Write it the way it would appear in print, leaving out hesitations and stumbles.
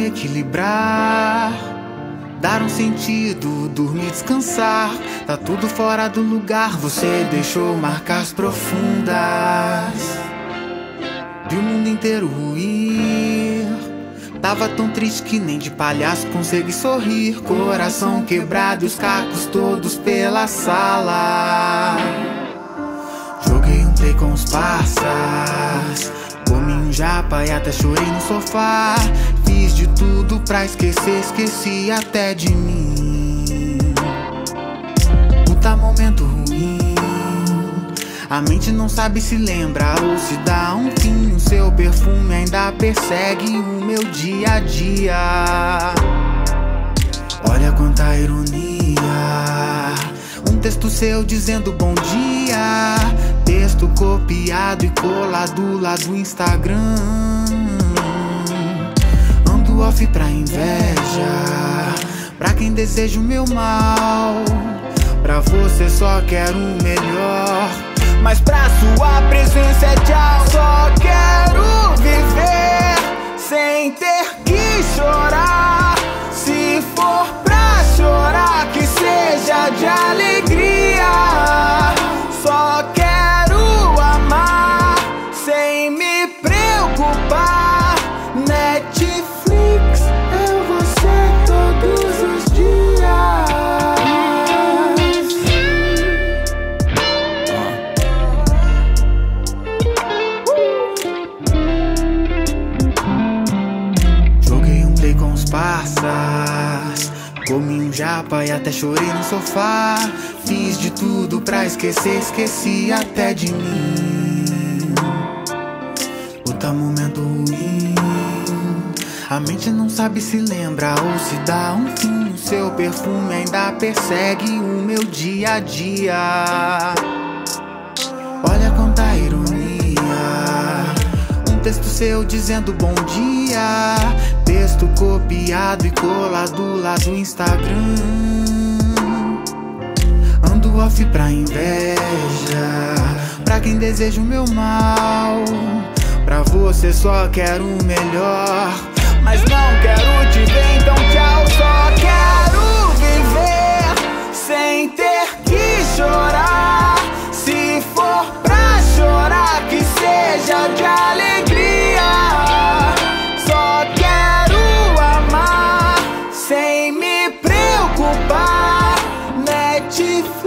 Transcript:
me equilibrar, dar um sentido, dormir, descansar. Tá tudo fora do lugar, você deixou marcas profundas. Vi o mundo inteiro ruir, tava tão triste que nem de palhaço consegui sorrir. Coração quebrado e os cacos todos pela sala. Joguei um play com os parças, comi um japa e até chorei no sofá. Fiz de tudo pra esquecer, esqueci até de mim. Puta momento ruim, a mente não sabe se lembra ou se dá um fim. O seu perfume ainda persegue o meu dia a dia. Olha quanta ironia, um texto seu dizendo bom dia, texto copiado e colado lá do Instagram. Ando off pra inveja, pra quem deseja o meu mal. Pra você só quero o melhor, mas pra sua presença é tchau. Só quero viver sem ter que chorar. Se for pra chorar, que seja de alegria. Só quero amar sem me preocupar. Netflix, eu vou ser todos os dias. Joguei um play com os parças, comi um japa e até chorei no sofá. Fiz de tudo pra esquecer, esqueci até de mim. Puta momento ruim, a mente não sabe se lembra ou se dá um fim. O seu perfume ainda persegue o meu dia a dia. Olha quanta ironia, um texto seu dizendo bom dia, texto copiado e colado lá do Instagram. Ando off pra inveja, pra quem deseja o meu mal. Pra você só quero o melhor, mas não quero te ver, então tchau. Só quero viver sem ter que chorar. Se for pra chorar, que seja de alegria. Só quero amar sem me preocupar. Netflix,